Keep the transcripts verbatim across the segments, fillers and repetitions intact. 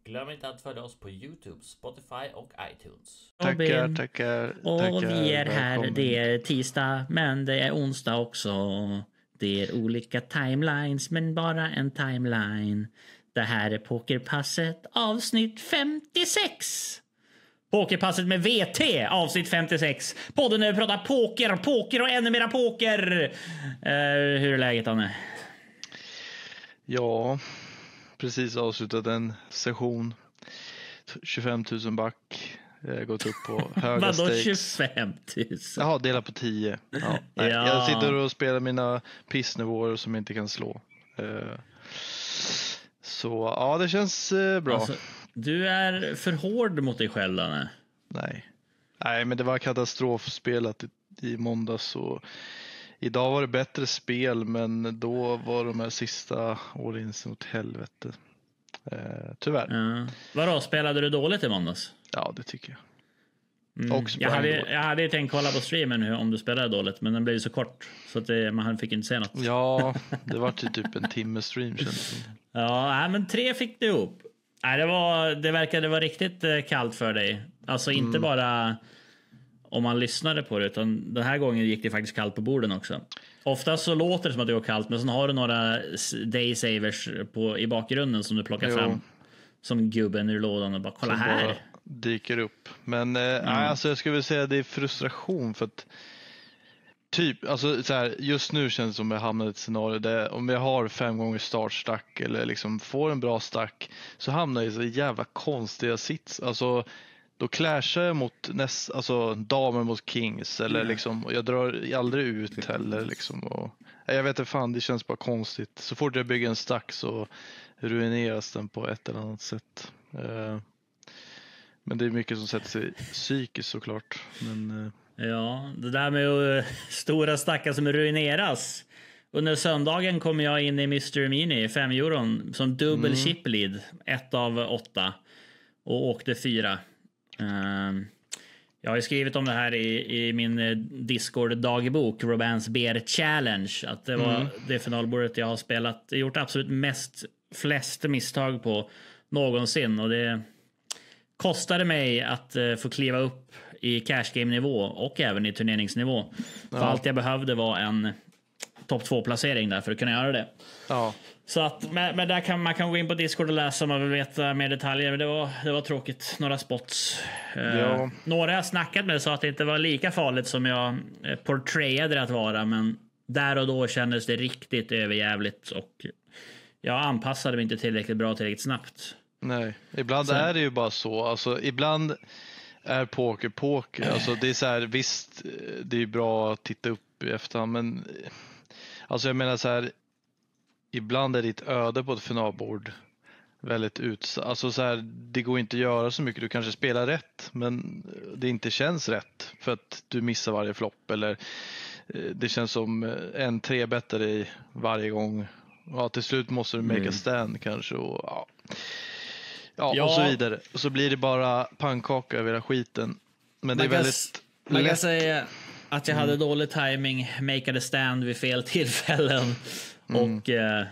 Glöm inte att följa oss på YouTube, Spotify och iTunes. Tackar, tackar. Och tackar, vi är här, välkommen. det är tisdag, men det är onsdag också. Det är olika timelines, men bara en timeline. Det här är Pokerpasset avsnitt femtiosex. Pokerpasset med V T avsnitt femtiosex. Podden när vi pratar poker, poker och ännu mera poker. Uh, hur är läget, Anne? Ja, precis avslutat en session. tjugofem tusen back. Jag har gått upp på höga Vadå stakes. tjugofem tusen? Jaha, dela på tio. Ja, nej, Ja. Jag sitter och spelar mina pissnivåer som jag inte kan slå. Uh, så ja, det känns uh, bra. Alltså, du är för hård mot dig själv, Anne. Nej. Nej, men det var katastrofspelat i, i måndags. Och idag var det bättre spel, men då var de här sista all-insen åt helvete. Eh, tyvärr. Ja. Vadå, spelade du dåligt i måndags? Ja, det tycker jag. Mm. Och Jag, hade, jag hade tänkt kolla på streamen nu om du spelade dåligt, men den blev så kort så att det, man fick inte se något. Ja, det var typ en timme stream känns det. Ja, nej, men tre fick du ihop. Nej, det, var, det verkade vara riktigt eh, kallt för dig. Alltså inte Mm. bara om man lyssnade på det, utan den här gången gick det faktiskt kallt på borden också. Oftast så låter det som att det går kallt, men sen har du några day savers på, i bakgrunden som du plockar Jo. fram som gubben ur lådan och bara kolla Som här. bara dyker upp. Men eh, nej, alltså jag skulle vilja säga att det är frustration för att typ, alltså så här, just nu känns det som jag hamnar i ett scenario där om jag har fem gånger startstack eller liksom får en bra stack så hamnar jag i så jävla konstiga sits. Alltså då clashar jag mot näst, alltså damer mot kings eller liksom, och jag drar aldrig ut heller liksom. Och, jag vet inte fan, det känns bara konstigt. Så fort jag bygger en stack så ruineras den på ett eller annat sätt. Uh, men det är mycket som sätter sig psykiskt såklart. Men uh, Ja, det där med uh, stora stackar som ruineras. Under söndagen kom jag in i mister Mini fem euron som dubbel Mm. chip lead, ett av åtta, och åkte fyra. Uh, jag har ju skrivit om det här i, i min uh, Discord dagbok, Robans Bear Challenge, att det var Mm. det finalbordet jag har spelat, gjort absolut mest flest misstag på någonsin, och det kostade mig att uh, få kliva upp i cash game nivå och även i turneringsnivå. Ja. För allt jag behövde var en topp två placering där för att kunna göra det. ja. Så att, men, men där kan man kan gå in på Discord och läsa om man vill veta mer detaljer. Men det var, det var tråkigt. Några spots. Eh, Ja. några jag snackat med sa att det inte var lika farligt som jag eh, portrayade det att vara. Men där och då kändes det riktigt överjävligt. Och jag anpassade mig inte tillräckligt bra tillräckligt snabbt. Nej, ibland Så. är det ju bara så. Alltså, ibland är poker poker. Alltså, det är så här, visst, det är bra att titta upp i efterhand, men alltså jag menar så här, ibland är ditt öde på ett finalbord väldigt utsatt. Alltså så här, det går inte att göra så mycket. Du kanske spelar rätt, men det inte känns rätt för att du missar varje flopp, eller det känns som en trebättare i varje gång. Ja, till slut måste du make a stand kanske, och ja. Ja, Ja. och så vidare. Och så blir det bara pannkaka över hela skiten. Men det är Man kan väldigt s- Man kan lätt. säga att jag hade dålig timing, make a stand vid fel tillfällen. Och eh,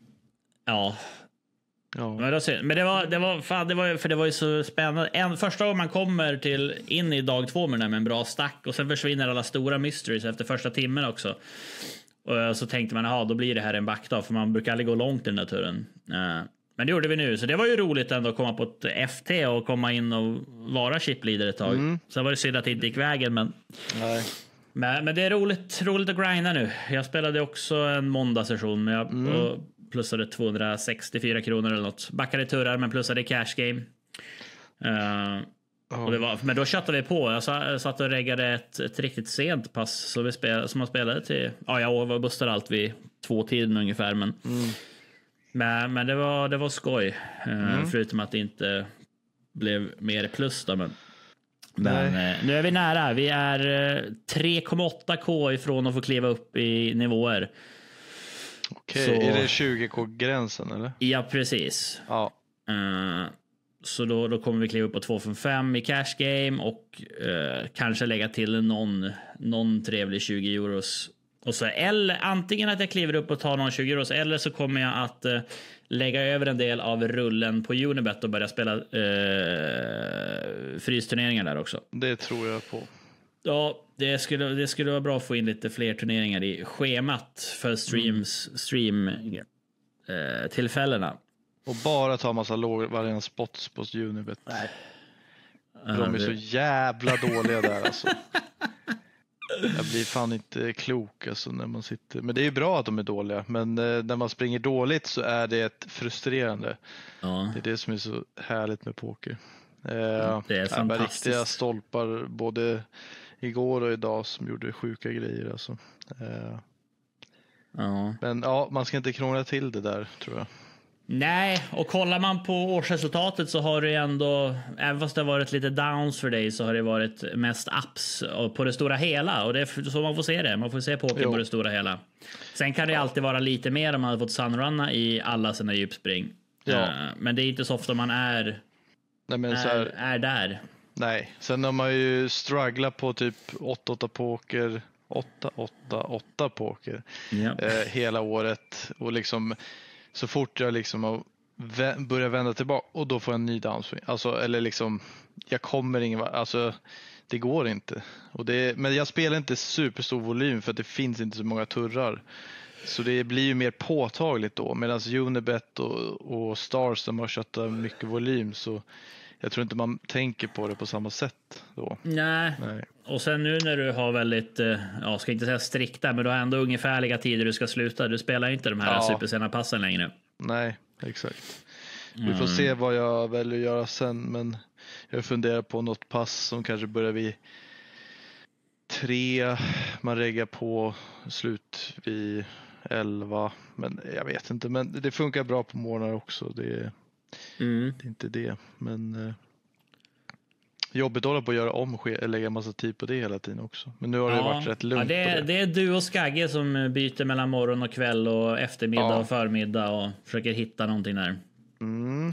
ja, Ja. men, då, ser- men det var det var fan, det var för det var ju så spännande. En första gången man kommer till in i dag två med den där med en bra stack, och sen försvinner alla stora mysteries efter första timmen också. Och så tänkte man, ja, då blir det här en backdag, för man brukar aldrig gå långt i den där turen. Eh, Men det gjorde vi nu, så det var ju roligt ändå att komma på ett F T och komma in och vara chipleader ett tag. Mm. Sen var det synd att det inte gick vägen, men, Nej. men, men det är roligt, roligt att grinda nu. Jag spelade också en måndagssession, men jag Mm. och plussade tvåhundrasextiofyra kronor eller något. Backade turrar, men plussade cash game. Uh, och det var, men då köttade vi på. Jag sa- jag satt och reggade ett, ett riktigt sent pass så vi spel, som man spelade till. Ja, jag var bustade allt vid två tiden ungefär, men Mm. Men, men det var det var skoj. Eh, Mm. Förutom att det inte blev mer plus då, men, men eh, nu är vi nära. Vi är eh, tre komma åtta K ifrån att få kliva upp i nivåer. Okej, Så- är det tjugo K-gränsen eller? Ja, precis. Ja. Eh, så då, då kommer vi kliva upp på två komma fem i cash game och eh, kanske lägga till någon, någon trevlig tjugo euros Och så eller antingen att jag kliver upp och tar någon tjugo euro, eller så kommer jag att uh, lägga över en del av rullen på Unibet och börja spela uh, frysturneringar där också. Det tror jag på. Ja, det skulle, det skulle vara bra att få in lite fler turneringar i schemat för streams, mm. stream uh, tillfällena. Och bara ta massa lågvarierande spots på Unibet. Nej. De är så jävla dåliga där alltså. Jag blir fan inte klok alltså när man sitter. Men det är ju bra att de är dåliga. Men eh, när man springer dåligt så är det frustrerande. Ja. Det är det som är så härligt med poker. Eh, det är fantastiskt. Riktiga stolpar både igår och idag som gjorde sjuka grejer alltså. Eh, ja. Men ja, man ska inte krångla till det där tror jag. Nej, och kollar man på årsresultatet så har det ändå, även fast det har varit lite downs för dig, så har det varit mest ups på det stora hela. Och det är så man får se det. Man får se poker på det stora hela. Sen kan det alltid vara lite mer om man hade fått sunrunna i alla sina djupspring. Ja. Men det är inte så ofta man är, Nej, men är, så här, är där. Nej, sen har man ju strugglat på typ åtta åtta poker, åtta åtta åtta poker Ja. eh, hela året. Och liksom så fort jag liksom vä- börjar vända tillbaka och då får jag en ny downswing. Alltså, eller liksom, jag kommer ingen alltså det går inte. Och det, men jag spelar inte superstor volym för att det finns inte så många turrar. Så det blir ju mer påtagligt då. Medan Unibet och, och Stars, de har köttat mycket volym, så jag tror inte man tänker på det på samma sätt då. Nej. Nej. Och sen nu när du har väldigt, ja, ska inte säga strikta, men du har ändå ungefärliga tider du ska sluta. Du spelar inte de här Ja. supersena passen längre. Nej, exakt. Mm. Vi får se vad jag väljer att göra sen, men jag funderar på något pass som kanske börjar vid tre, man reggar på slut vid elva, men jag vet inte, men det funkar bra på morgnar också. Det, Mm. det är inte det, men eh, jobbigt att hålla på att göra om, lägga massa tid på det hela tiden också. Men nu har det Ja. varit rätt lugnt. Ja, det, är, på det. det är du och Skagge som byter mellan morgon och kväll och eftermiddag Ja. och förmiddag och försöker hitta någonting där. Mm.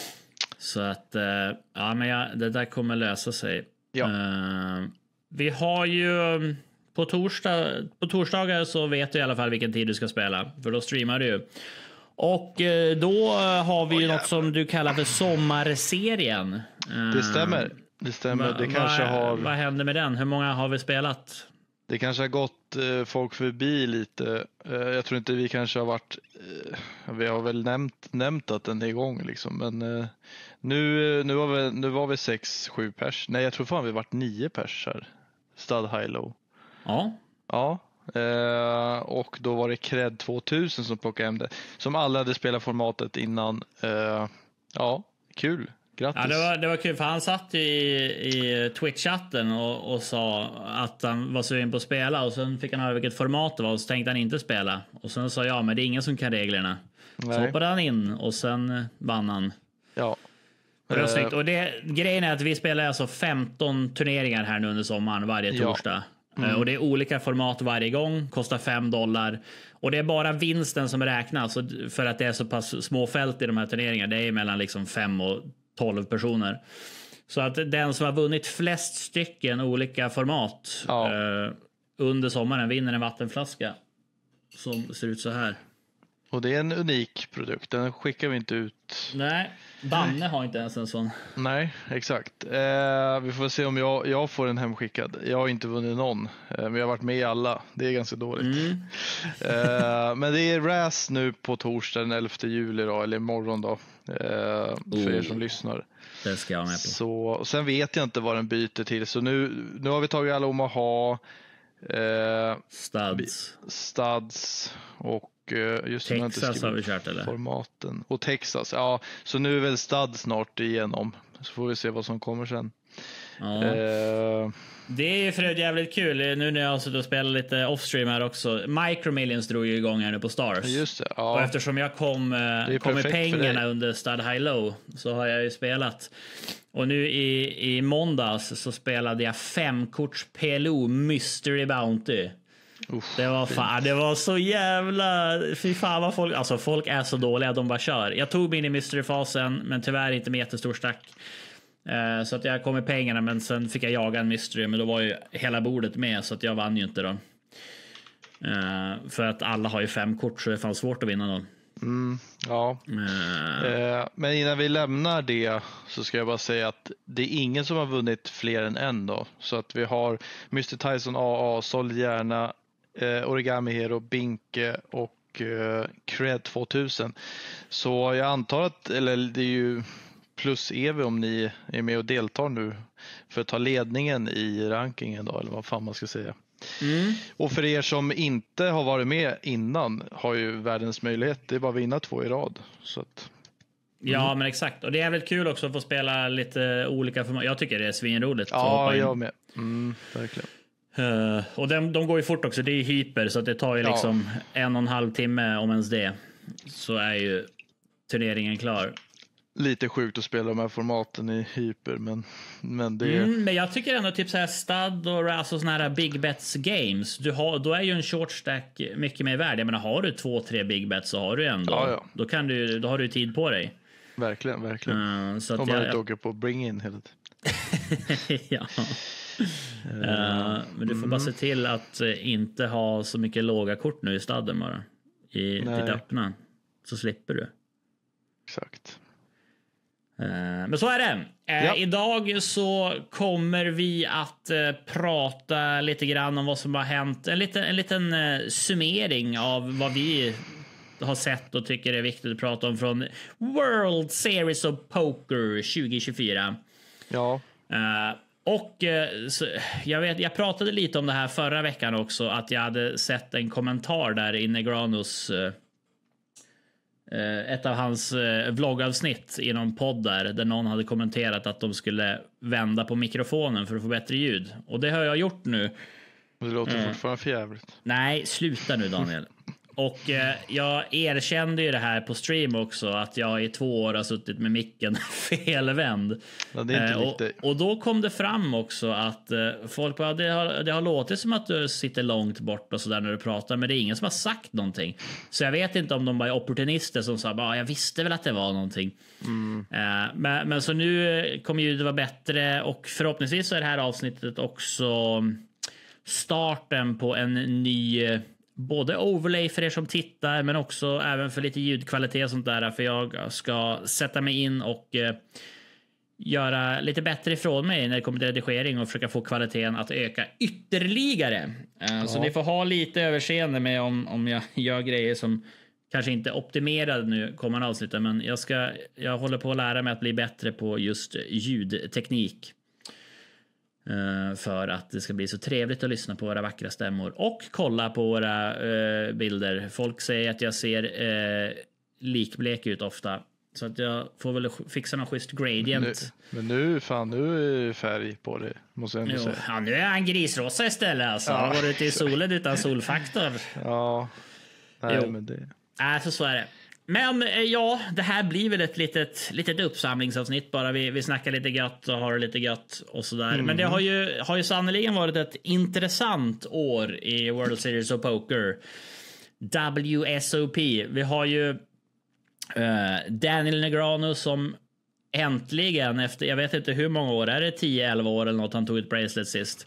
Så att, eh, ja, men ja, det där kommer lösa sig. Ja. Eh, vi har ju um, på torsdag, på torsdagar så vet du i alla fall vilken tid du ska spela, för då streamar du ju. Och eh, då har vi ju Oh, något som du kallar för sommarserien. Eh, Det stämmer. Det stämmer. Va, det kanske va, har... vad händer med den? Hur många har vi spelat? Det kanske har gått eh, folk förbi lite. Eh, jag tror inte vi kanske har varit... Eh, vi har väl nämnt, nämnt att den är igång liksom. Men eh, nu, nu, var vi, nu var vi sex, sju pers. Nej, jag tror fan vi varit nio pers här. Stud High Low. Ja. Ja. Eh, och då var det Cred tvåtusen som plockade hem det. Som alla hade spelat formatet innan. Eh, ja, kul. Grattis. Ja, det var, det var kul, för han satt i, i Twitch-chatten och, och sa att han var sugen på att spela, och sen fick han höra vilket format det var och så tänkte han inte spela. Och sen sa jag, men det är ingen som kan reglerna. Nej. Så hoppade han in och sen vann han. Ja. Och det var Eh, snyggt. Och det, grejen är att vi spelar alltså femton turneringar här nu under sommaren varje Ja. torsdag. Mm. Och det är olika format varje gång, kostar fem dollar. Och det är bara vinsten som räknas, för att det är så pass små fält i de här turneringarna. Det är mellan liksom fem och tolv personer. Så att den som har vunnit flest stycken olika format Ja. eh, under sommaren vinner en vattenflaska som ser ut så här. Och det är en unik produkt. Den skickar vi inte ut. Nej, Danne har inte ens en sån. Nej, exakt. Eh, vi får se om jag, jag får en hemskickad. Jag har inte vunnit någon, eh, men jag har varit med i alla. Det är ganska dåligt. Mm. Eh, men det är R A S nu på torsdag den elfte juli då, eller imorgon då. Eh, för er Oh. som lyssnar. Det ska jag med på. Så, och sen vet jag inte vad den byter till. Så nu, nu har vi tagit alla Omaha, eh, Studs. Studs och eh, just nu har jag inte Texas har vi skrivit kört, eller? formaten. Och Texas, ja. Så nu är väl Studs snart igenom. Så får vi se vad som kommer sen. Ja. Eh, Det är ju för övrigt jävligt kul nu när jag har suttit och spelat lite offstream här också. Micro Millions drog ju igång här nu på Stars. just det, Och ja. eftersom jag kom, är kom med perfekt för pengarna dig. under Stud High Low så har jag ju spelat. Och nu i, i måndags så spelade jag femkorts P L O Mystery Bounty. Uff, Det var fan, det var så jävla, fy fan vad folk, alltså folk är så dåliga att de bara kör. Jag tog mig in i mystery-fasen, men tyvärr inte med jättestor stack. Eh, så att jag kom med pengarna, men sen fick jag jaga en mystery, men då var ju hela bordet med, så att jag vann ju inte då. Uh, för att alla har ju fem kort, så det fanns svårt att vinna dem. Mm, ja. Uh. Eh, men innan vi lämnar det så ska jag bara säga att det är ingen som har vunnit fler än en då. Så att vi har mister Tyson A A, Soldierna, eh, Origami Hero, Binke och eh, Cred tvåtusen. Så jag antar att, eller det är ju plus Evi om ni är med och deltar nu för att ta ledningen i rankingen då, eller vad fan man ska säga. Mm. Och för er som inte har varit med innan har ju världens möjlighet, det är bara att vinna två i rad. Så att, mm. Ja, men exakt. Och det är väldigt kul också att få spela lite olika format. Jag tycker det är svinroligt. Ja, jag med. Mm, verkligen. Uh, och de, de går ju fort också. Det är hyper, så att det tar ju liksom ja. en och en halv timme om ens det. Så är ju turneringen klar. Lite sjukt att spela de här formaten i hyper, men, men det... Mm, men jag tycker ändå typ så här stud och alltså såna här big bets games. Du har, då är ju en short stack mycket mer värd. Jag menar, har du två, tre big bets så har du ändå. Ja, ja. Då, kan du, då har du tid på dig. Verkligen, verkligen. Uh, så att om man jag, inte jag... åker på bring in hela tiden. ja. Uh, men du får mm. bara se till att uh, inte ha så mycket låga kort nu i stadden bara. I ditt öppna. Så slipper du. Exakt. Men så är det. Ja. Idag så kommer vi att prata lite grann om vad som har hänt. En liten, en liten summering av vad vi har sett och tycker är viktigt att prata om från World Series of Poker tjugo tjugofyra. Ja. Och så, jag vet, jag pratade lite om det här förra veckan också, att jag hade sett en kommentar där i Negranos ett av hans vloggavsnitt i någon podd där, där någon hade kommenterat att de skulle vända på mikrofonen för att få bättre ljud. Och det har jag gjort nu. Det låter mm. fortfarande för jävligt. Nej, sluta nu Daniel. Och eh, jag erkände ju det här på stream också, att jag i två år har suttit med micken felvänd. Ja, det är inte eh, och, och då kom det fram också att eh, folk bara, det har, det har låtit som att du sitter långt bort och sådär när du pratar, men det är ingen som har sagt någonting. Så jag vet inte om de bara är opportunister som sa, bara, jag visste väl att det var någonting. Mm. Eh, men, men så nu kommer ljudet vara bättre, och förhoppningsvis så är det här avsnittet också starten på en ny... både overlay för er som tittar, men också även för lite ljudkvalitet och sånt där. För jag ska sätta mig in och eh, göra lite bättre ifrån mig när det kommer till redigering och försöka få kvaliteten att öka ytterligare. Eh, ja. Så ni får ha lite överseende med om, om jag gör grejer som kanske inte är optimerade nu kommande avsnittet. Men jag, ska, jag håller på att lära mig att bli bättre på just ljudteknik. Uh, för att det ska bli så trevligt att lyssna på våra vackra stämmor och kolla på våra uh, bilder. Folk säger att jag ser uh, likblek ut ofta, så att jag får väl fixa någon schysst gradient. Nu, men nu fan, nu är färg på det, måste jag ändå säga. Ja, nu är han grisrosa istället alltså. Han har varit ute i solen utan solfaktor. Ja, nej, men det... Äh, så så är det. Men ja, det här blir väl ett litet, litet uppsamlingsavsnitt bara. Vi, vi snackar lite gött och har lite gött och sådär. Mm. Men det har ju, har ju sannoliken varit ett intressant år i World Series of Poker. W S O P. Vi har ju uh, Daniel Negreanu som äntligen efter, jag vet inte hur många år, är det tio elva år eller något, han tog ett bracelet sist.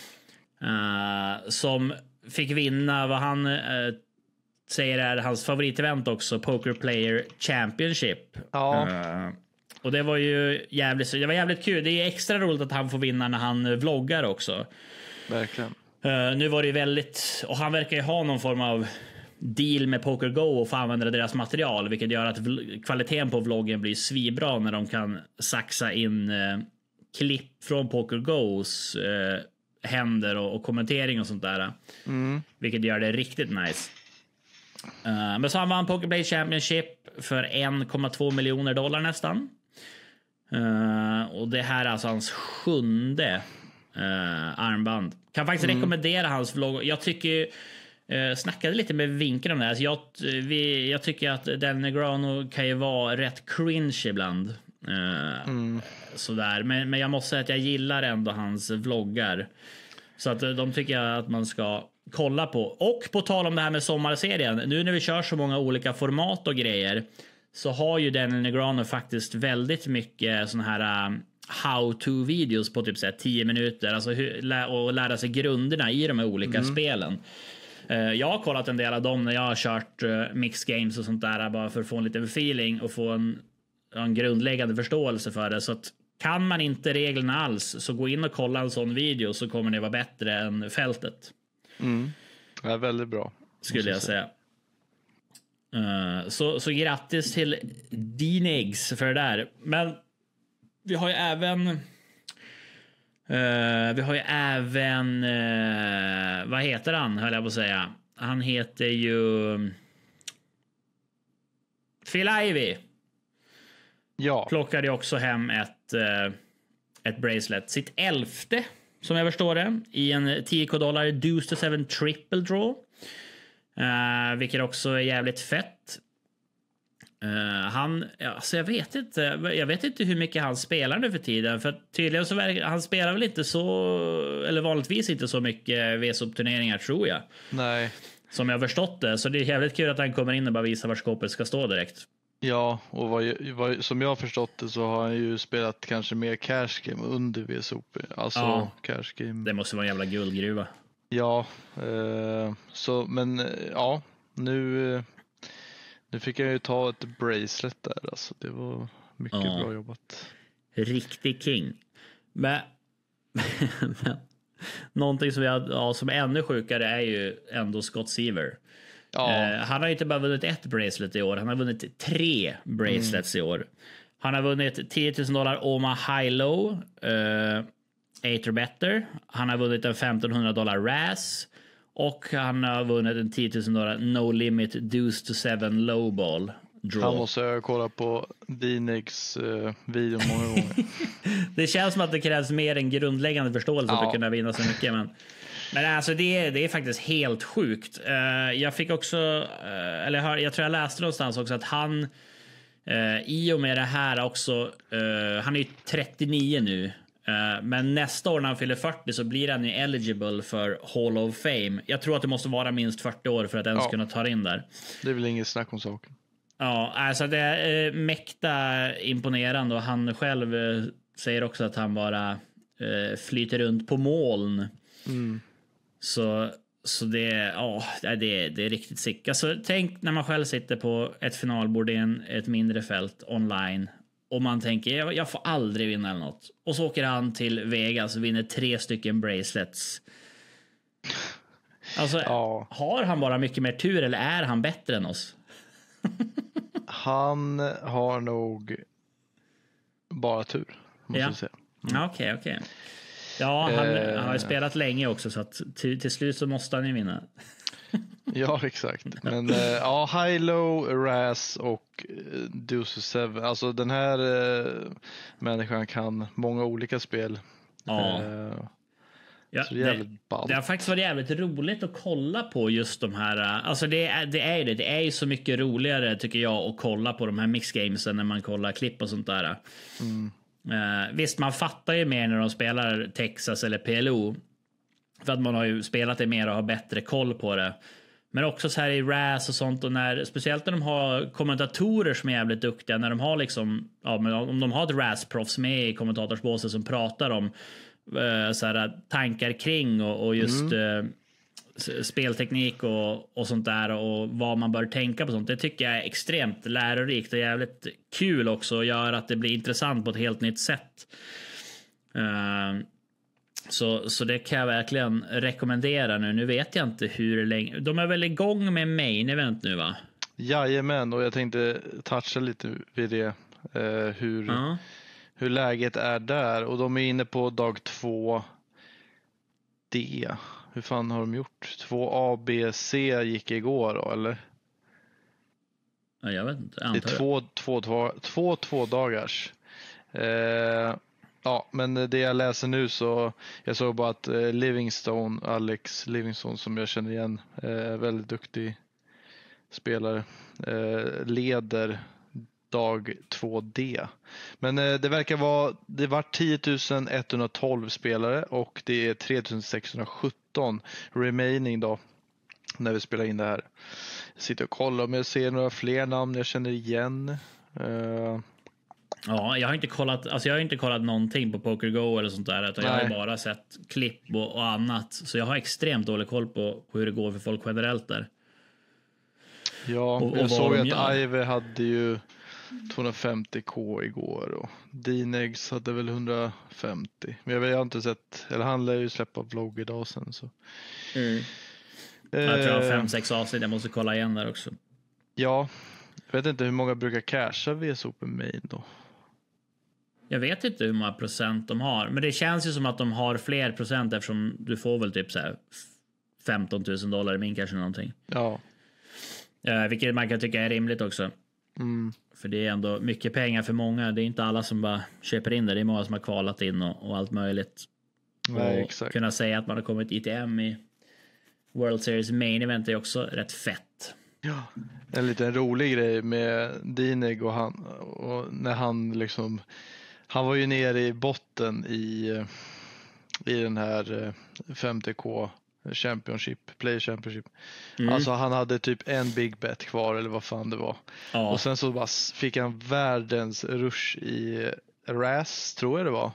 Uh, som fick vinna vad han... Uh, säger är hans favoritevent också, Poker Player Championship. Ja. Uh, och det var ju jävligt, det var jävligt kul. Det är extra roligt att han får vinna när han vloggar också. Verkligen. Uh, nu var det ju väldigt, och han verkar ju ha någon form av deal med PokerGo och få använda deras material, vilket gör att kvaliteten på vloggen blir svibra när de kan saxa in uh, klipp från PokerGos uh, händer och, och kommentering och sånt där. Mm. Vilket gör det riktigt nice. Uh, men så han vann Poker Play Championship för en komma två miljoner dollar nästan. Uh, och det här är alltså hans sjunde uh, armband. Kan faktiskt mm. rekommendera hans vlogg. Jag tycker, uh, snackade lite med Vinken om det här. Så jag, vi, jag tycker att Dan Negreanu kan ju vara rätt cringe ibland. Uh, mm. Sådär. Men, men jag måste säga att jag gillar ändå hans vloggar. Så att de tycker jag att man ska kolla på. Och på tal om det här med sommarserien, nu när vi kör så många olika format och grejer, så har ju Daniel Negreanu faktiskt väldigt mycket såna här um, how-to-videos på typ så här tio minuter, alltså hur, lä- och lära sig grunderna i de här olika mm. spelen. Uh, jag har kollat en del av dem när jag har kört uh, mix games och sånt där, bara för att få en liten feeling och få en, en grundläggande förståelse för det. Så att kan man inte reglerna alls, så gå in och kolla en sån video, så kommer det vara bättre än fältet. Mm. Det är väldigt bra, skulle jag säga. Uh, så, så grattis till Dinegs för det där. Men vi har ju även uh, vi har ju även uh, vad heter han, höll jag på att säga. Han heter ju Phil Ivey. Ja. Plockade ju också hem ett uh, ett bracelet, sitt elfte som jag förstår det, i en tio dollar Deuce to seven triple draw. Uh, vilket också är jävligt fett. Uh, han, alltså jag vet inte, jag vet inte hur mycket han spelar nu för tiden, för tydligen så verkar han spelar väl inte så, eller vanligtvis inte så mycket V S O-turneringar, tror jag. Nej. Som jag har förstått det, så det är jävligt kul att han kommer in och bara visar var skåpet ska stå direkt. Ja, och vad, vad, som jag har förstått det så har han ju spelat kanske mer cash game under V S O P. Alltså ja, cash game. Det måste vara en jävla guldgruva. Ja, eh, så men eh, ja, nu, eh, nu fick jag ju ta ett bracelet där. Alltså, det var mycket ja. Bra jobbat. Riktig king. Men, men någonting som, jag, ja, som är ännu sjukare är ju ändå Scott Seaver. Ja. Eh, han har inte bara vunnit ett bracelet i år, han har vunnit tre bracelets mm. i år. Han har vunnit tio tusen dollar Oma High-Low, eh, eight or better. Han har vunnit en femtonhundra dollar Raz. Och han har vunnit en tio tusen dollar No Limit Deuce to seven Lowball draw. Han måste jag kolla på Dinegs uh, video många gånger. Det känns som att det krävs mer en grundläggande förståelse ja. För att kunna vinna så mycket. Men, men alltså det är, det är faktiskt helt sjukt. Uh, jag fick också, uh, eller jag, jag tror jag läste någonstans också att han uh, i och med det här också, uh, han är ju trettionio nu. Uh, men nästa år när han fyller fyrtio så blir han ju eligible för Hall of Fame. Jag tror att det måste vara minst fyrtio år för att ens ja. Kunna ta in där. Det är väl inget snack om saken. Ja, alltså det är uh, mäkta imponerande, och han själv uh, säger också att han bara uh, flyter runt på moln. Mm. Så, så det, ja, det, det är riktigt sick. Alltså, tänk när man själv sitter på ett finalbord i en, ett mindre fält online. Och man tänker, jag, jag får aldrig vinna eller något. Och så åker han till Vegas och vinner tre stycken bracelets. Alltså, ja. Har han bara mycket mer tur eller är han bättre än oss? Han har nog bara tur, måste ja. jag säga. Mm. Okej, okej. Ja, han, eh. han har ju spelat länge också, så att till, till slut så måste han ju vinna. Ja, exakt. Men äh, ja, High-Low, Raz och äh, Deuce seven. Alltså den här äh, människan kan många olika spel. Ja. Äh, ja så det, är jävligt det, det har faktiskt varit jävligt roligt att kolla på just de här. Alltså det är det är det. Det är ju så mycket roligare tycker jag att kolla på de här mixgamesen när man kollar klipp och sånt där. Mm. Uh, visst, man fattar ju mer när de spelar Texas eller P L O. För att man har ju spelat det mer och har bättre koll på det. Men också så här i Raz och sånt, och när, speciellt när de har kommentatorer som är jävligt duktiga, när de har liksom, ja, men om de har ett Raz-proffs med i kommentatorsbåset som pratar om uh, så här, tankar kring och, och just mm. uh, spelteknik och, och sånt där, och vad man bör tänka på sånt. Det tycker jag är extremt lärorikt och jävligt kul också, och gör att det blir intressant på ett helt nytt sätt. Uh, Så, så det kan jag verkligen rekommendera nu. Nu vet jag inte hur länge. De är väl igång med main event nu, va? Jajamän, och jag tänkte toucha lite vid det. Eh, hur, uh-huh. hur läget är där. Och de är inne på dag två D. Hur fan har de gjort? två A, B, C gick igår då, eller? Ja, jag vet inte. Det är två, två, två, två, två dagars. Eh, Ja, men det jag läser nu så jag såg bara att eh, Livingstone, Alex Livingstone som jag känner igen, eh, väldigt duktig spelare, eh, leder dag två D. Men eh, det verkar vara, det var tio tusen etthundratolv spelare och det är tre tusen sexhundrasjutton remaining då när vi spelar in det här. Jag sitter och kollar om jag ser några fler namn jag känner igen. Eh, Ja, jag har inte kollat, alltså jag har inte kollat någonting på PokerGo eller sånt där, utan jag har ju bara sett klipp och, och annat. Så jag har extremt dålig koll på, på hur det går för folk generellt där. Ja, och, och jag såg att gör. Ivy hade ju tvåhundrafemtio k igår och Dinex hade väl hundrafemtio. Men jag, vet, jag har inte sett, eller han lär ju släppa vlogg idag sen så. Mm. Eh, Jag tror jag har fem, sex avsnitt, jag måste kolla igen där också. Ja, jag vet inte hur många brukar casha V S Open Main då. Jag vet inte hur många procent de har, men det känns ju som att de har fler procent eftersom du får väl typ så här femton tusen dollar i min kanske någonting. Ja. Eh, vilket man kan tycka är rimligt också. Mm. För det är ändå mycket pengar för många. Det är inte alla som bara köper in det. Det är många som har kvalat in och, och allt möjligt. Nej, och exakt. kunna säga att man har kommit I T M i World Series Main Event är också rätt fett. Ja, en liten rolig grej med Dineg och han och när han liksom han var ju nere i botten i i den här femtio K Championship, Play Championship. Mm. Alltså han hade typ en big bet kvar eller vad fan det var. Ja. Och sen så bara fick han världens rush i R A S, tror jag det var.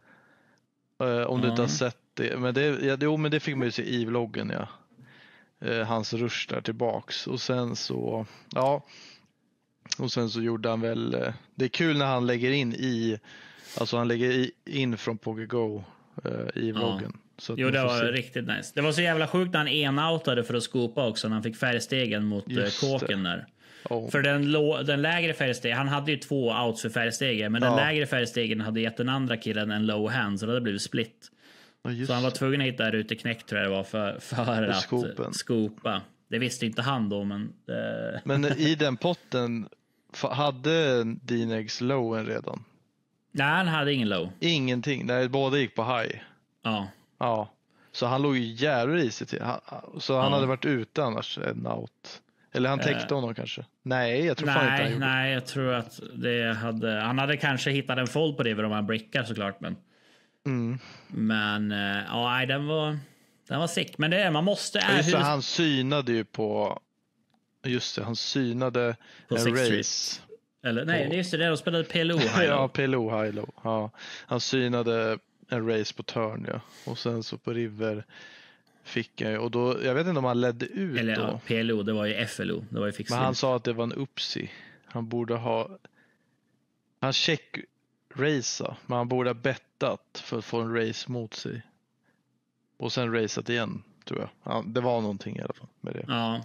Uh, om Ja. du inte har sett det. Men det, ja, det, jo, men det fick man ju se i vloggen, ja. Uh, hans rush där tillbaks. Och sen så, ja. Och sen så gjorde han väl, uh, det är kul när han lägger in i, alltså han lägger i, in från PokerGo uh, i vloggen. Ja. Så att Jo, man det får var se. riktigt nice. Det var så jävla sjukt när han enoutade för att skopa också, när han fick färgstegen mot eh, Just det. kåken där. Oh. För den, lå- den lägre färgstegen, han hade ju två outs för färgstegen, men den Ja. lägre färgstegen hade gett den andra killen en low hand, så det hade blivit split. Ja, just Så han var det. tvungen att hitta ute knäck, tror jag det var, för, för att skopen. eh, skopa. Det visste inte han då, men... Eh, Men i den potten fa- hade Dinex lowen redan? nej, han hade ingen low. Ingenting, när båda gick på high. Ja. Ja, så han låg ju jävligt risigt till. Han, så han Ja. hade varit ute annars en out. Eller han täckte Eh. honom kanske. Nej, jag tror fan inte han Nej, gjorde. nej, jag tror att det hade... Han hade kanske hittat en fold på det om han brickar såklart, men... Mm. Men eh, ja, nej, den var den var sick. Men det är man måste Ja, är just det, hur- han synade ju på, just det, han synade På en Sixth Street. race. eller nej, på- det är just det, de spelade P L O här. Ja, P L O high low. Ja, han synade en race på turn, ja. Och sen så på river fick han ju, och då, jag vet inte om han ledde ut Eller då. ja, P L O, det var ju F L O, det var ju fixat. Men han sa att det var en upsi. Han borde ha, han check racea, men han borde ha bettat för att få en race mot sig. Och sen raceat igen, tror jag. Ja, det var någonting i alla fall med det. Ja,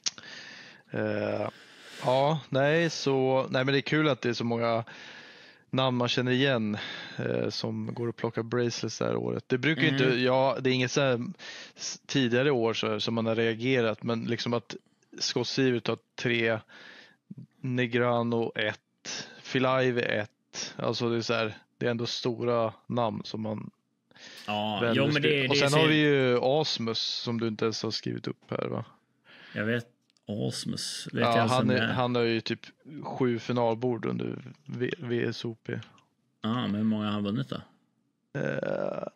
Eh, ja, nej, så, nej, men det är kul att det är så många namn man känner igen eh, som går att plocka bracelets det här året. Det brukar ju Mm. inte, ja, det är inget så här s- tidigare år så här, som man har reagerat, men liksom att Scott Sivert har tre, Negrano ett, Phil ett, alltså det är så här, det är ändå stora namn som man ja. väljer. Jo, men det, det och sen ser- har vi ju Asmus som du inte ens har skrivit upp här, va? jag vet Osmus, vet Ja, jag han, som är, är, han har ju typ sju finalbord under v- V S O P. ja, men hur många har han vunnit då? Eh,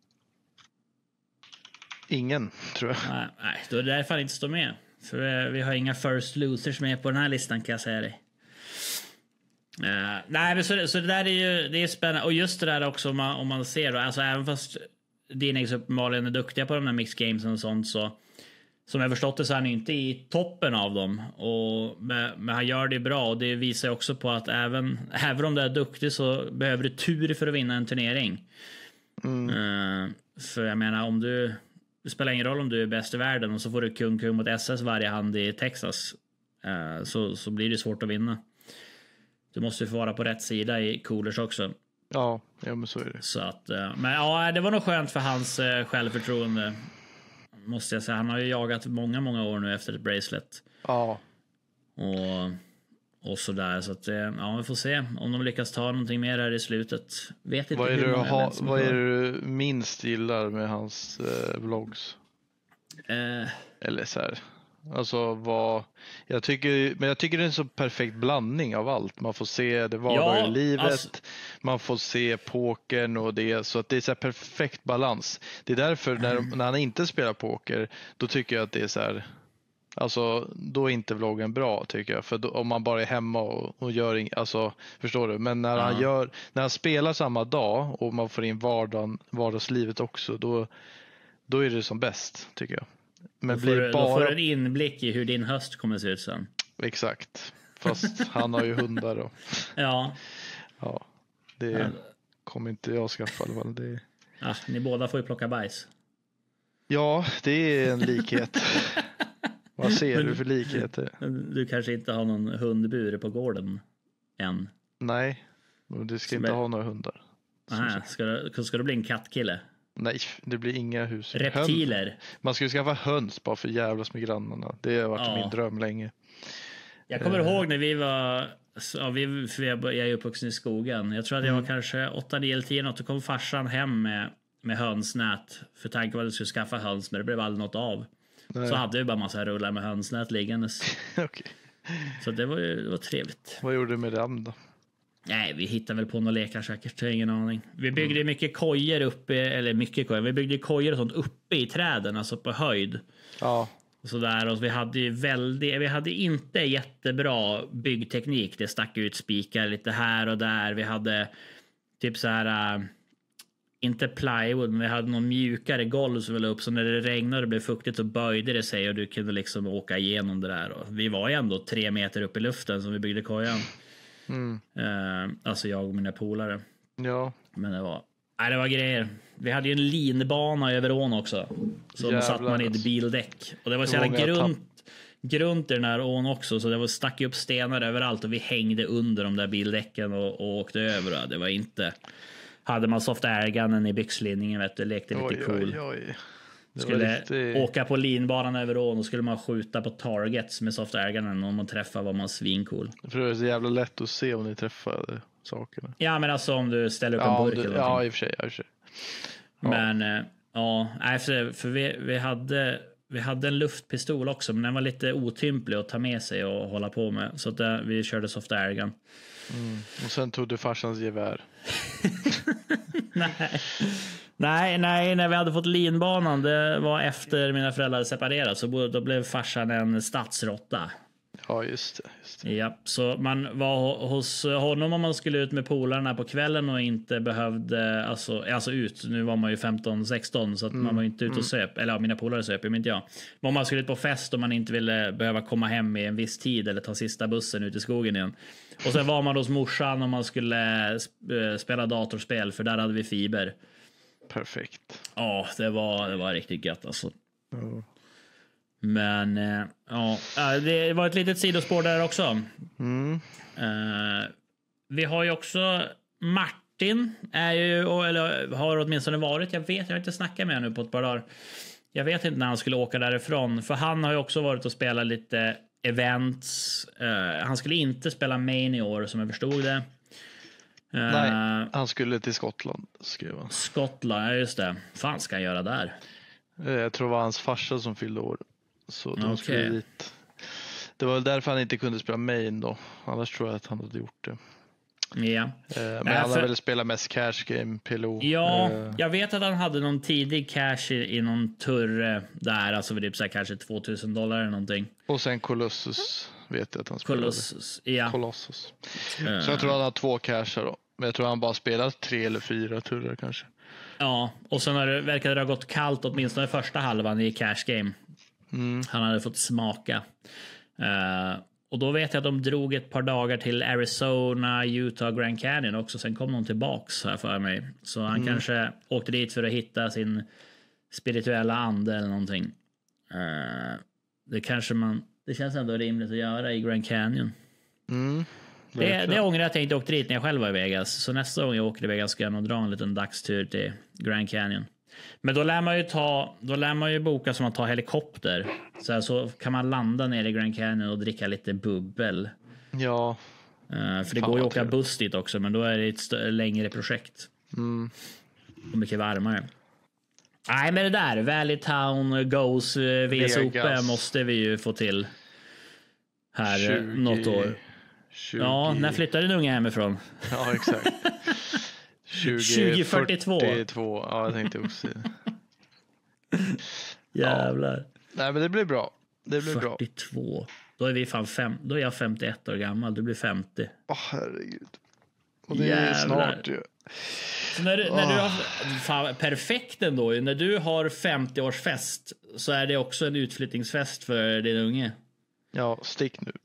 ingen, tror jag. Nej, nej, då är det därför han inte står med. För eh, vi har inga first losers med på den här listan, kan jag säga dig. Uh, nej, men så, det- så det där är ju det är spännande. Och just det där också, om man, om man ser då, alltså även fast Dinex uppenbarligen är duktiga på de här mixed games och sånt, så som jag förstått det så är han inte i toppen av dem. Och, men, men han gör det bra, och det visar också på att även, även om du är duktig så behöver du tur för att vinna en turnering. Mm. Eh, för jag menar, om du, det spelar ingen roll om du är bäst i världen och så får du kung kung mot S S varje hand i Texas, eh, så, så blir det svårt att vinna. Du måste ju få vara på rätt sida i coolers också. Ja, ja, men så är det. Så att, eh, men ja, det var nog skönt för hans eh, självförtroende, måste jag säga. Han har ju jagat många, många år nu efter ett bracelet. Ja, Och, och sådär. Så att, eh, ja, vi får se om de lyckas ta någonting mer här i slutet. Vet inte vad är, hur det du många ha, event som vad är kvar. det du minst gillar med hans eh, vlogs? Eh, Eller så här, alltså vad, jag tycker, men jag tycker det är en så perfekt blandning av allt. Man får se det vardagliga Ja, livet, alltså- man får se pokern och det, så att det är så här perfekt balans. Det är därför när, när han inte spelar poker, då tycker jag att det är så här, Alltså då är inte vloggen bra tycker jag. För då, om man bara är hemma och, och gör inget, alltså förstår du. Men när Ja. han gör, när han spelar samma dag och man får in vardagen, vardagslivet också, då, då är det som bäst tycker jag. Men Då får, blir du, bara... då får du en inblick i hur din höst kommer se ut sen. Exakt. Fast han har ju hundar då. Ja. Ja, det Ja. kommer inte jag skaffa i alla fall. Det... Ja, ni båda får ju plocka bajs. Ja, det är en likhet. Vad ser Men- du för likheter? Du kanske inte har någon hundbur på gården än. Nej, och du ska Som inte är- ha några hundar. Aha, ska, du, ska du bli en kattkille? Nej, det blir inga hus. Höns. Reptiler. Man ska ju skaffa höns bara för att jävlas med grannarna. Det har varit Ja. min dröm länge. Jag kommer Eh. ihåg när vi var, ja, vi, för jag jag är uppvuxen i skogen. Jag tror att jag var kanske åtta, nio eller tio något. Då kom farsan hem med, med hönsnät. För tanken var att vi skulle skaffa höns, men det blev aldrig något av. Nej. Så hade vi bara massa rullar med hönsnät liggandes. Okej. Så det var ju det var trevligt. Vad gjorde du med dem då? Nej, vi hittade väl på några lekar säkert. Jag har ingen aning. Vi byggde mm. mycket kojor uppe, eller mycket kojor. Vi byggde kojor och sånt uppe i träden, alltså på höjd. Ja, Sådär, och vi hade ju väldigt, vi hade inte jättebra byggteknik. Det stack ut spikar lite här och där. Vi hade typ så här, äh, inte plywood, men vi hade någon mjukare golv som vi la upp. Så när det regnade och blev fuktigt så böjde det sig och du kunde liksom åka igenom det där. Och vi var ju ändå tre meter upp i luften som vi byggde kojan. mm. Uh, alltså jag och mina polare. ja. Men det var, nej, det var grejer. Vi hade ju en linbana över ån också. Så då satt man i ett alltså. bildäck. Och det var så Hur jävla många grunt, grunt i den här ån också. Så det var stack upp stenar överallt. Och vi hängde under de där bildäcken och, och åkte över. Det var inte... Hade man soft airgunnen i byxlinningen, vet du, lekte lite Oj, cool. oj, oj. Det Skulle var riktigt... åka på linbanan över ån och skulle man skjuta på targets med soft airgunnen. Om man träffar var man svincool. För det är så jävla lätt att se om ni träffar sakerna. Ja, men alltså om du ställer upp Ja, en burk du, eller ja någonting. i och för sig. Ja, i och för sig. Ja. Men eh, ja, nej, för, för vi, vi, hade, vi hade en luftpistol också, men den var lite otymplig att ta med sig och hålla på med. Så att det, vi körde soft airgun. Mm. Och sen tog du farsans gevär. nej. nej, nej, när vi hade fått linbanan, det var efter mina föräldrar hade separerat, så då blev farsan en stadsrotta. Ja, just det. Just det. Ja, så man var hos honom om man skulle ut med polarna på kvällen och inte behövde, alltså, alltså ut, nu var man ju femton sexton så att mm. man var inte ute och söp, eller ja, mina polare söp, men inte jag. Men om man skulle ut på fest och man inte ville behöva komma hem i en viss tid eller ta sista bussen ut i skogen igen. Och sen var man hos morsan om man skulle spela datorspel, för där hade vi fiber. Perfekt. Ja, det var, det var riktigt gött alltså. Ja. Men ja, det var ett litet sidospår där också. Mm. Uh, vi har ju också Martin är ju, eller har åtminstone varit, jag vet, jag har inte snackat med honom nu på ett par dagar. Jag vet inte när han skulle åka därifrån, för han har ju också varit och spelat lite events. Uh, han skulle inte spela main i år som jag förstod det. Uh, Nej, han skulle till Skottland, skrev han. Skottland, ja just det. Fan ska han göra där? Jag tror det var hans farsa som fyllde år. Så de Okej. skulle dit. Det var väl därför han inte kunde spela main då. Annars tror jag att han hade gjort det. Ja. Eh, men Nej, han för- har väl spelat mest cash game, P L O. Ja, Eh, jag vet att han hade någon tidig cash i, i någon turre där, alltså för typ så här kanske tvåtusen dollar eller någonting. och sen Colossus vet jag att han spelade. Colossus, ja. Colossus. Eh, Så jag tror han har två cashar då. Men jag tror han bara spelat tre eller fyra turer kanske. Ja, och sen har det verkar det ha gått kallt åtminstone första halvan i cash game. Mm. Han hade fått smaka. Eh, och då vet jag att de drog ett par dagar till Arizona, Utah, Grand Canyon också. Sen kom de tillbaks här för mig. Så han Mm. kanske åkte dit för att hitta sin spirituella ande eller någonting. Eh, det kanske man... Det känns ändå rimligt att göra i Grand Canyon. Mm. Det, Verkligen. det ångrar jag att jag inte åkte dit när jag själv var i Vegas. Så nästa gång jag åker till Vegas ska jag nog dra en liten dagstur till Grand Canyon. Men då lär man ju ta, då lär man ju boka som att ta helikopter. Så, här, så kan man landa ner i Grand Canyon och dricka lite bubbel. Ja. Uh, för det Fan, går ju att vad åka trevligt. buss dit också, men då är det ett stö- längre projekt. Mm. Och mycket varmare. Nej, men det där, Valley Town Goes uh, V S O P Vegas. måste vi ju få till här tjugo, tjugo, något år. tjugo. Ja, när flyttar din unge hemifrån? Ja, exakt. tjugo, tjugo fyrtiotvå. fyrtiotvå. Ja, jag tänkte också. Jävlar. Nej, men det blir bra. det blir bra. fyrtiotvå. Då är vi fan fem. Då är jag femtioett år gammal. Du blir femtio. Åh, oh, herregud. Och det Jävlar. är snart ju. Så när, du, oh. när du har, fan, perfekt ändå. När du har femtio-årsfest så är det också en utflyttningsfest för din unge. Ja, stick nu.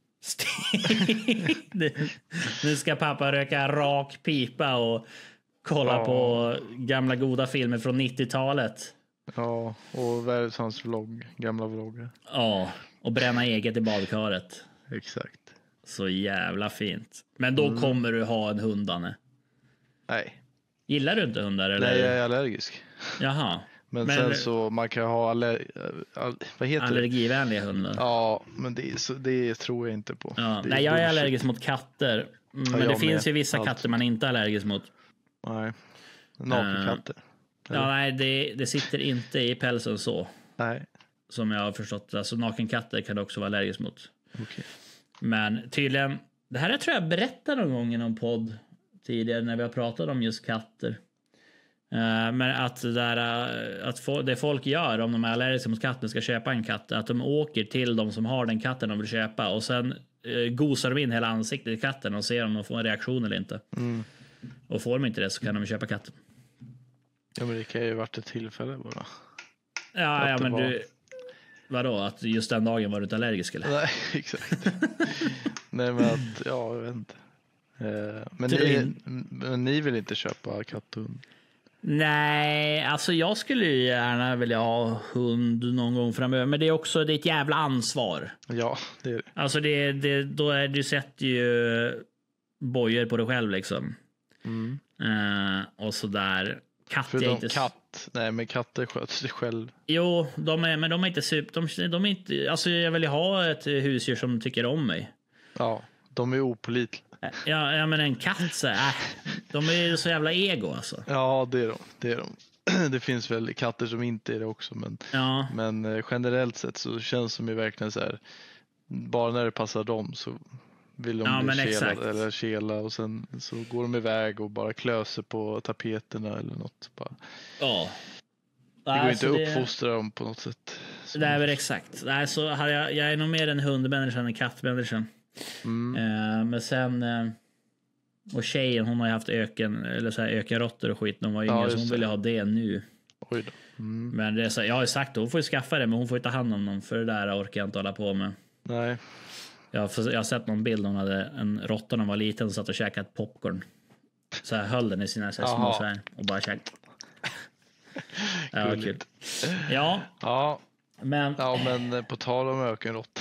nu, nu ska pappa röka rak pipa och kolla oh. på gamla goda filmer från nittiotalet. Ja, och världens hans vlogg, gamla vloggar. Ja, och bränna eget i badkaret. Exakt. Så jävla fint. Men då mm. kommer du ha en hund, Danne. Nej. Gillar du inte hundar? Eller? Nej, jag är allergisk. Jaha. Men, men sen så man kan ha aller, all, vad heter allergivänliga hundar. Ja, men det, så, det tror jag inte på. Ja. Nej, jag är allergisk mot katter. Men ja, det finns ju vissa allt. katter man inte är allergisk mot. Nej. Nakenkatter. Uh, ja, nej, det, det sitter inte i pälsen så. Nej. Som jag har förstått. Alltså nakenkatter kan du också vara allergisk mot. Okay. Men tydligen, det här jag tror jag berättade någon gång i någon podd tidigare när vi har pratat om just katter. Uh, men att, det, där, uh, att få, det folk gör om de är allergiska mot katten ska köpa en katt, att de åker till de som har den katten de vill köpa och sen uh, gosar de in hela ansiktet i katten och ser om de får en reaktion eller inte. Mm. Och får de inte det så kan de köpa katten. Ja, men det kan ju varit ett tillfälle bara. Ja, ja men var... du... Vadå? Att just den dagen var du inte allergisk eller? Nej, exakt. Nej, men att... Ja, jag vet inte. Uh, men, ni, men ni vill inte köpa katthund? Nej, alltså jag skulle ju gärna vilja ha hund någon gång framöver. Men det är också det är ett jävla ansvar. Ja, det är det. Alltså det, det, då är du sätter ju bojor på dig själv liksom. Mm. Uh, och sådär. Katt För är de inte... katt, nej men katter sköter sig själv. Jo, de är, men de är inte super... De, de är inte, alltså jag vill ju ha ett husdjur som tycker om mig. Ja, de är opålitliga. Ja, ja, men en katt så äh, de är ju så jävla ego alltså. Ja, det är de. Det är de. Det finns väl katter som inte är det också, men, ja. men generellt sett så känns de ju verkligen så här, bara när det passar dem så vill de ja, bli kela, eller kela och sen så går de iväg och bara klöser på tapeterna eller något. Bara. Ja. Det går alltså inte att det... uppfostra dem på något sätt. Det är väl exakt. Nej, så har jag, jag är nog mer en hundmänniska än en kattmänniska. Mm. Uh, men sen uh, och tjejen, hon har ju haft öken eller så här ökenråttor och skit när hon var yngre, ja, så hon vill ha det nu. Oj då. Mm. Men det är så, jag har ju sagt att hon får ju skaffa det, men hon får ju ta hand om dem, för det där orkar jag inte hålla på med. Nej. Jag har, jag har sett någon bild, hon hade en råtta när hon var liten och satt och käkat popcorn. Så här höll den i sina så här små så här, och bara käkade. Ja, kul. Ja. Ja. Men ja, men på tal om ökenråttor.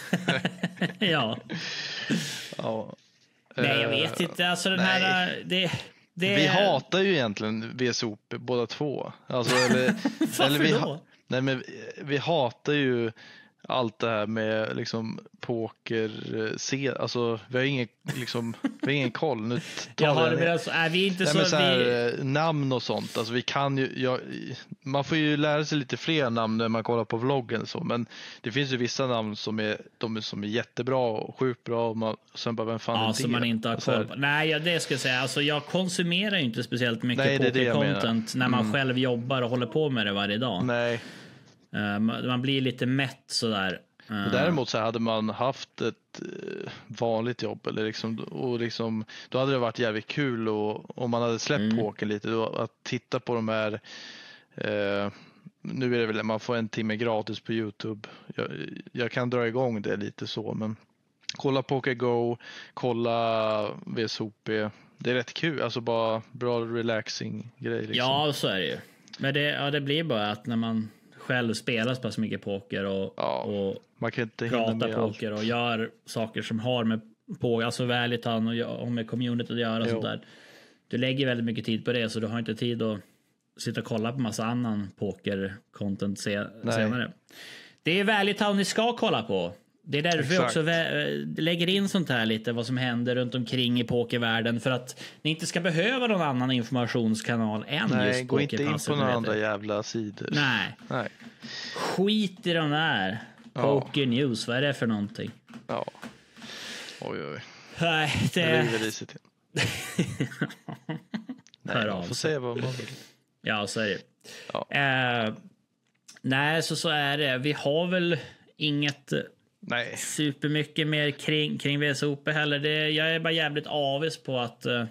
ja. Ja. Nej, jag vet inte. Alltså den nej. här... Det, det... Vi hatar ju egentligen V S O P båda två. Alltså, eller, eller vi, då? Nej, men vi, vi hatar ju allt det här med liksom poker, se, alltså vi har ingen liksom, vi har ingen koll nu. Jag har det, alltså, är vi inte nej, så, så här, vi... namn och sånt, alltså vi kan ju jag, man får ju lära sig lite fler namn när man kollar på vloggen så, men det finns ju vissa namn som är de är, som är jättebra och sjukt bra och man sen bara vem fan ja, är som det? man inte har koll på. Nej, ja, det ska jag säga. Alltså jag konsumerar ju inte speciellt mycket poker-content när man mm. själv jobbar och håller på med det varje dag. Nej. Uh, man blir lite mätt sådär. Uh. Däremot så hade man haft ett uh, vanligt jobb eller liksom, och liksom, då hade det varit jävligt kul och om man hade släppt mm. poker lite då, att titta på de här uh, nu är det väl man får en timme gratis på YouTube. Jag, jag kan dra igång det lite så, men kolla Poker Go, kolla V S O P. Det är rätt kul, alltså bara bra relaxing grej liksom. Ja, så är det ju. Men det, ja, det blir bara att när man själv spelar så pass mycket poker och, ja, och man kan inte pratar poker allt. Och gör saker som har med poker, alltså väldigt och, och med community att göra och sånt där. Du lägger väldigt mycket tid på det, så du har inte tid att sitta och kolla på massa annan poker-content se, senare. Det är väldigt ni ska kolla på. Det är därför Exakt. vi också vä- lägger in sånt här lite, vad som händer runt omkring i pokervärlden, för att ni inte ska behöva någon annan informationskanal än Nej, just gå inte in på några heter. andra jävla sidor. Nej. Nej. Skit i de där. Poker ja. News, vad är det för någonting? Ja. Oj, oj. Nej, det... det till. Nej, man får säga vad man vill. Ja, så är det. Ja. Uh, nej, så så är det. Vi har väl inget Nej. supermycket mer kring, kring V S O P heller. Det, jag är bara jävligt avis på att uh,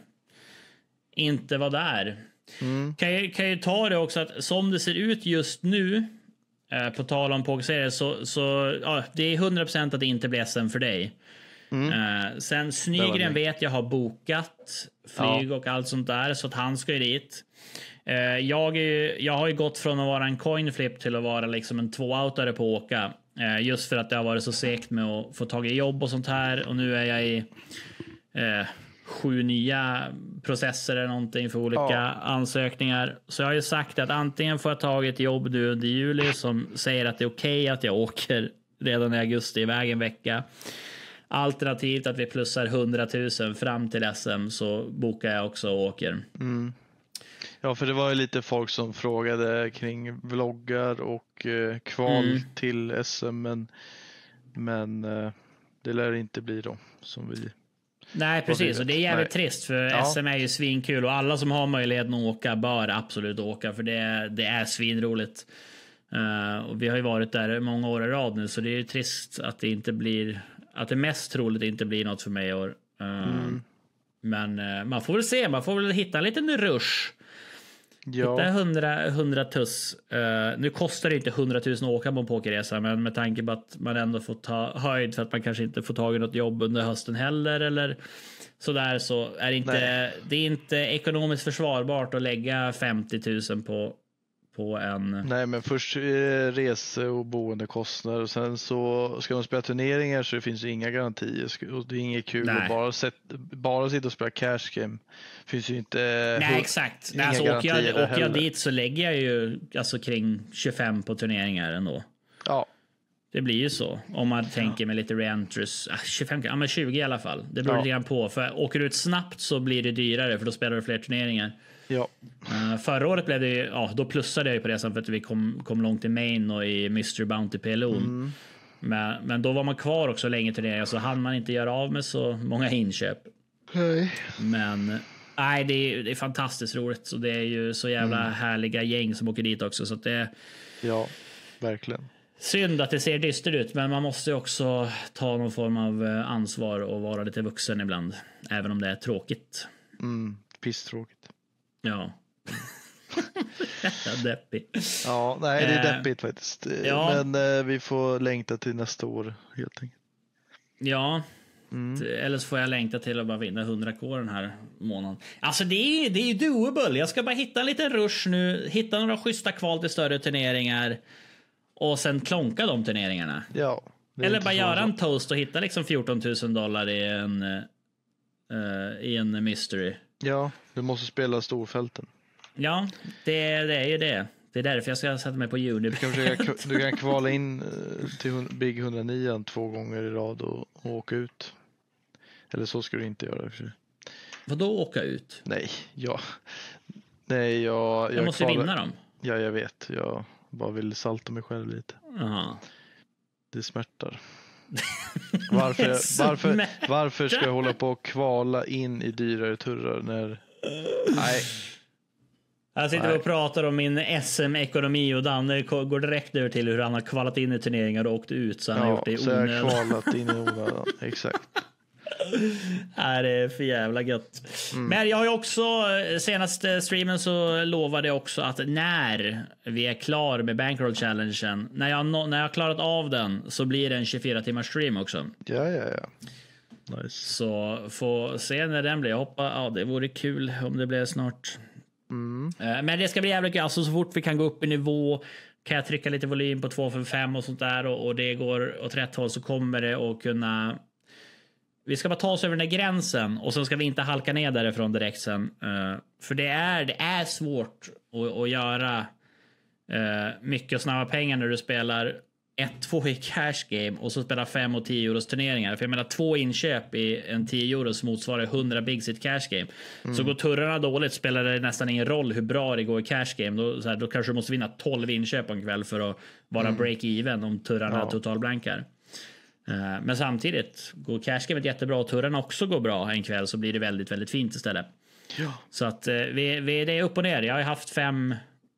inte vara där. Mm. Kan, jag, kan jag ta det också att som det ser ut just nu, uh, på tal om pokerserier, så, så uh, det är hundra procent att det inte blir S M för dig. Mm. Uh, sen Snygren vet jag har bokat flyg ja. och allt sånt där, så att han ska ju dit. Uh, jag, är, jag har ju gått från att vara en coin flip till att vara liksom en tvåoutare på att åka. Uh, just för att det har varit så segt med att få tag i jobb och sånt här. Och nu är jag i uh, sju nya processer eller någonting för olika ja. ansökningar. Så jag har ju sagt att antingen får jag tag i ett jobb nu under juli som säger att det är okej okay att jag åker redan i augusti iväg en vecka. Alternativt att vi plussar hundratusen fram till S M, så bokar jag också och åker. Mm. Ja, för det var ju lite folk som frågade kring vloggar och eh, kval mm. till S M, men, men eh, det lär inte bli då som vi... Nej, precis. Och det är jävligt Nej. trist, för ja. S M är ju svinkul och alla som har möjligheten att åka bör absolut åka, för det är, det är svinroligt. Uh, och vi har ju varit där många år i rad nu, så det är ju trist att det inte blir... Att det mest troligt inte blir något för mig i år. Uh, mm. Men uh, man får väl se. Man får väl hitta en liten rush. Ja. Hitta hundra, hundra tuss. Uh, nu kostar det inte hundratusen att åka på en pokerresa. Men med tanke på att man ändå får ta höjd för att man kanske inte får tag i något jobb under hösten heller. Eller sådär, så är det inte, det är inte ekonomiskt försvarbart att lägga femtio tusen på... På en... Nej, men först rese- och boendekostnader och sen så ska de spela turneringar, så det finns ju inga garantier och det är inget kul att bara, sätt, bara sitta och spela cash game. Det finns ju inte... Nej, exakt. Nej, alltså, åker jag, åker jag dit så lägger jag ju alltså kring tjugofem på turneringar ändå. Ja. Det blir ju så. Om man tänker ja. med lite reentries. Ah, tjugofem, ja, men tjugo i alla fall. Det beror ja. lite grann på. För åker du ut snabbt så blir det dyrare, för då spelar du fler turneringar. Ja. Uh, förra året blev det ju, ja, då plussade jag ju på resan för att vi kom, kom långt i main och i Mystery Bounty P L O. Mm. Men, men då var man kvar också länge till det, så hann man inte göra av med så många inköp. Nej. Men nej, det är, det är fantastiskt roligt, så det är ju så jävla mm. härliga gäng som åker dit också, så att det... Ja, verkligen. Synd att det ser dyster ut, men man måste ju också ta någon form av ansvar och vara lite vuxen ibland, även om det är tråkigt. Mm, pisstråkigt. Ja. Deppigt. Ja, nej, det är deppigt faktiskt. Ja. Men eh, vi får längta till nästa år helt enkelt. Ja. Mm. Eller så får jag längta till att bara vinna hundra K den här månaden. Alltså det är det är ju doable. Jag ska bara hitta en liten rush nu, hitta några schyssta kval till större turneringar och sen klonka de turneringarna. Ja. Eller bara göra en toast och hitta liksom fjorton tusen dollar i en uh, i en mystery. Ja, du måste spela storfälten. Ja, det, det är ju det. Det är därför jag ska sätta mig på juni. Du kan, du kan kvala in till Big hundranio två gånger i rad och, och åka ut. Eller så ska du inte göra. Vad då åka ut? Nej, ja. Nej, jag... Jag, jag måste kvala... vinna dem. Ja, jag vet. Jag bara vill salta mig själv lite. Aha. Det smärtar. Varför, varför, varför ska jag hålla på och kvala in i dyrare turrar när... Nej. Jag sitter Nej. och pratar om min S M-ekonomi och Danne går direkt över till hur han har kvalat in i turneringar och åkt ut, så han ja, har gjort det i onödan. Ja, så jag har kvalat in i onödan. Exakt. Nej, det är för jävla gött. Mm. Men jag har ju också, senaste streamen så lovade jag också att när vi är klar med Bankroll Challengen, när jag, när jag har klarat av den, så blir det en tjugofyra timmars stream också. Ja, ja, ja. Nice. Så få se när den blir. Jag hoppas, ja, det vore kul om det blir snart. Mm. Men det ska bli jävligt kul. Alltså, så fort vi kan gå upp i nivå kan jag trycka lite volym på två fem fem och sånt där, och, och det går åt rätt håll, så kommer det att kunna... Vi ska bara ta oss över den där gränsen och sen ska vi inte halka ner därifrån direkt sen. Uh, för det är, det är svårt att, att göra uh, mycket snabba pengar när du spelar ett två i cash game och så spelar fem och tio euros turneringar. För jag menar, två inköp i en tio euros motsvarar hundra bigs i ett cash game. Mm. Så går turrarna dåligt spelar det nästan ingen roll hur bra det går i cash game. Då, så här, då kanske du måste vinna tolv inköp på en kväll för att vara mm. break-even om turrarna ja. totalblankar. Uh, men samtidigt går cashgamet jättebra och turren också går bra en kväll, så blir det väldigt, väldigt fint istället. Ja. Så att uh, vi, vi, det är upp och ner. Jag har haft fem,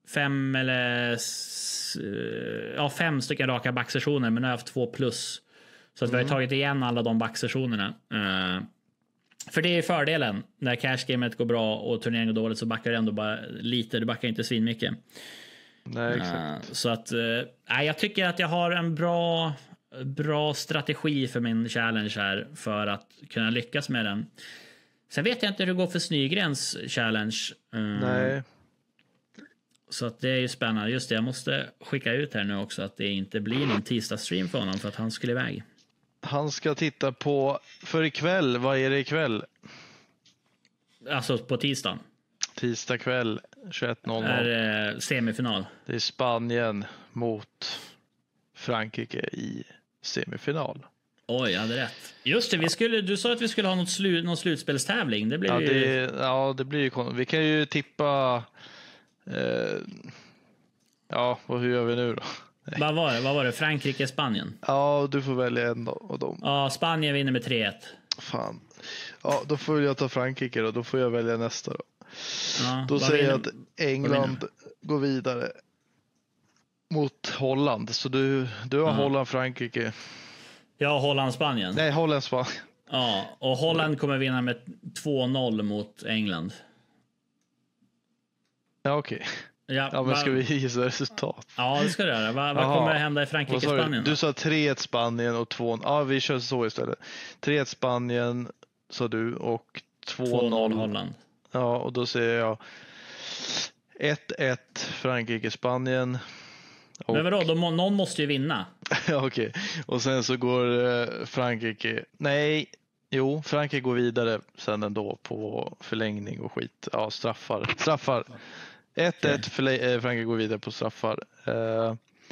fem eller s- ja, fem stycken raka backsessioner, men nu har jag haft två plus. Så att vi har tagit igen alla de backsessionerna. Uh, för det är fördelen. När cashgamet går bra och turneringen går dåligt så backar du ändå bara lite. Du backar inte svin mycket. Nej, exakt. Uh, så att uh, jag tycker att jag har en bra, bra strategi för min challenge här för att kunna lyckas med den. Sen vet jag inte hur det går för Snygrens challenge. Uh, Nej. Så att det är ju spännande. Just det, jag måste skicka ut här nu också att det inte blir någon tisdagsstream för honom för att han skulle iväg. Han ska titta på, för ikväll, vad är det ikväll? Alltså på tisdagen. Tisdag kväll, tjugoett noll noll. Är det semifinal. Det är Spanien mot Frankrike i semifinal. Oj, jag hade rätt. Just det, vi skulle, du sa att vi skulle ha något slu, någon slutspelstävling. Det blir Ja, ju... det, ja, det blir ju kon- Vi kan ju tippa... Eh, ja, och hur gör vi nu då? Vad var det? Vad var det? Frankrike, Spanien? Ja, du får välja en av dem. Ja, Spanien vinner med tre ett. Fan. Ja, då får jag ta Frankrike då. Då får jag välja nästa då. Ja, Då vad säger vinner- jag att England går vidare mot Holland. Så du, du har Ja. Holland, Frankrike. Ja, Holland, Spanien. Nej, Holland, Spanien. Ja, och Holland kommer vinna med två noll mot England. Ja, okej. Ja, Ja, men va- ska vi gissa resultat? Ja, det ska du göra. Va, vad Jaha. kommer hända i Vad Frankrike, sa du? Spanien? Du sa tre ett Spanien och två... Ja, vi kör så istället. tre ett Spanien sa du och två två noll noll. Holland. Ja, och då säger jag ett ett Frankrike, Spanien. Och, Men vadå, de, må- någon måste ju vinna. ja, okej. Och sen så går eh, Frankrike... Nej, jo, Frankrike går vidare sen ändå på förlängning och skit. Ja, straffar. Straffar. ett ett förlä- eh, Frankrike går vidare på straffar. Eh,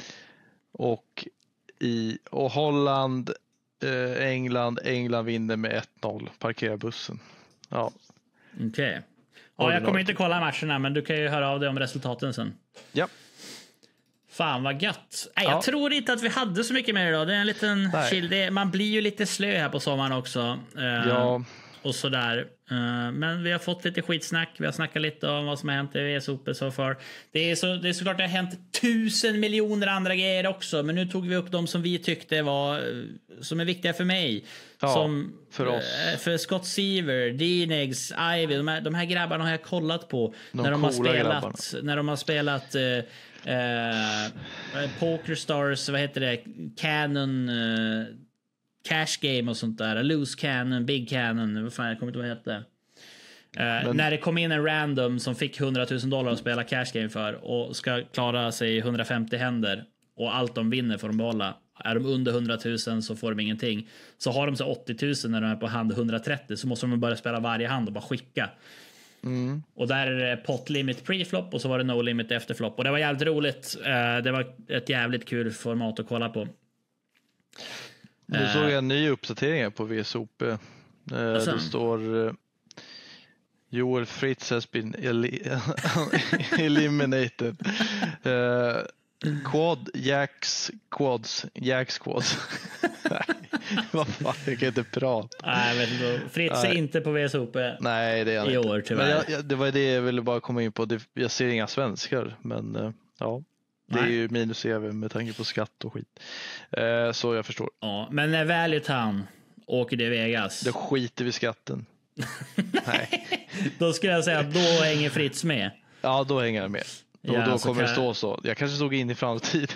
och, i, och Holland, eh, England, England vinner med ett noll. Parkerar bussen. Ja, Okej. Ja, jag kommer inte kolla matcherna, men du kan ju höra av dig om resultaten sen. ja. Fan vad gött. Nej, jag Ja. tror inte att vi hade så mycket mer idag. Det är en liten Nej. chill. Det, man blir ju lite slö här på sommaren också. Eh, Ja. Och sådär. Eh, men vi har fått lite skitsnack. Vi har snackat lite om vad som har hänt i V S Open så far. Det är, så, det är såklart det har hänt tusen miljoner andra grejer också. Men nu tog vi upp de som vi tyckte var eh, som är viktiga för mig. Ja, som, för oss. eh, För Scott Seaver, Dinegs, Ivy. De här, de här grabbarna har jag kollat på. De när de har coola spelat. grabbarna. När de har spelat eh, eh, Poker Stars, vad heter det? Canon... Eh, Cash Game och sånt där. Loose Cannon, Big Cannon, vad fan, jag kommer inte ihåg vad det hette. Uh, när det kom in en random som fick hundratusen dollar att spela Cash Game för och ska klara sig hundrafemtio händer och allt de vinner får de behålla. Är de under hundratusen så får de ingenting. Så har de så åttio tusen när de är på hand hundratrettio så måste de börja spela varje hand och bara skicka. Mm. Och där är det pot limit pre-flop och så var det no limit efter flop. Och det var jävligt roligt. Uh, det var ett jävligt kul format att kolla på. Nu såg jag en ny uppdatering här på V S O P. Eh, Alltså. det står eh, Joel Fritz has been eli- eliminated. Eh, quad, jacks, quads, jacks, quads. Nej, vad fan, jag kan inte prata. Nej, jag vet inte. Fritz är Nej. inte på V S O P. Nej, det är han I inte. år, tyvärr. Men jag, jag, det var det jag ville bara komma in på. Det, jag ser inga svenskar, men eh, ja. Det är Nej. ju minus E V med tanke på skatt och skit. Eh, så jag förstår. Ja, men när Value Town åker till Vegas, Det skiter vi skatten. Nej. då skulle jag säga att då hänger Fritz med. Ja, då hänger jag med. Och Ja, då så kommer det kan- stå så. Jag kanske såg in i framtiden.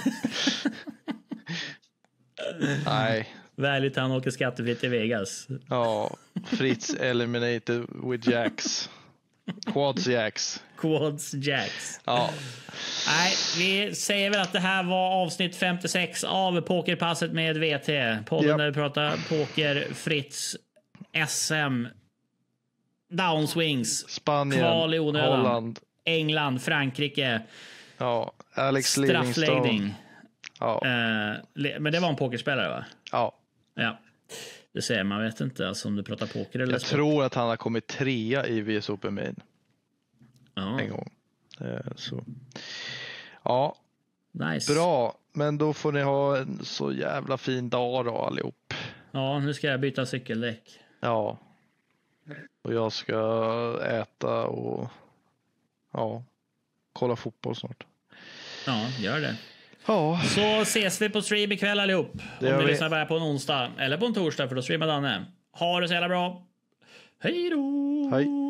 Nej. Value Town åker skattefritt till Vegas. Ja, Fritz eliminated with jacks. Quads jacks. Quads Jacks. Ja, Nej, vi säger väl att det här var avsnitt femtiosex av Pokerpasset med V T. Podden Japp. där vi pratar poker, Fritz, S M, downswings, Spanien, Kval i onödan. Holland. England, Frankrike, Ja, Alex Livingstone. straffläggning. Ja, Eh, le- men det var en pokerspelare, va? ja. Ja, det säger man. Vet inte alltså, om du pratar poker eller Jag sport. tror att han har kommit trea i V S Open Main Ja, en gång. Eh, Så. Ja, nice. bra. Men då får ni ha en så jävla fin dag då allihop. Ja, nu ska jag byta cykeldäck. Ja. Och jag ska äta och ja. kolla fotboll snart. Ja, gör det. Ja. Så ses vi på stream ikväll allihop. Det om ni vi. lyssnar bara på en onsdag eller på en torsdag, för då streamar Danne. Ha det så jävla bra. Hej då! Hej.